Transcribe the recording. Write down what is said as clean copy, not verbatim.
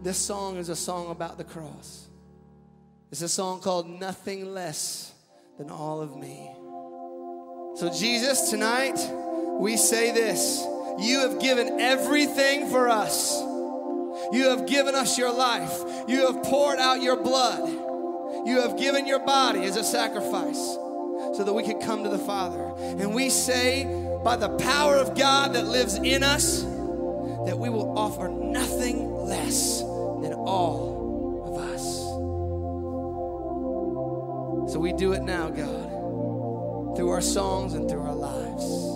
This song is a song about the cross. It's a song called Nothing Less Than All of Me. So Jesus, tonight, we say this. You have given everything for us. You have given us your life. You have poured out your blood. You have given your body as a sacrifice so that we could come to the Father. And we say, by the power of God that lives in us, that we will offer nothing less than all of us. So we do it now, God, through our songs and through our lives.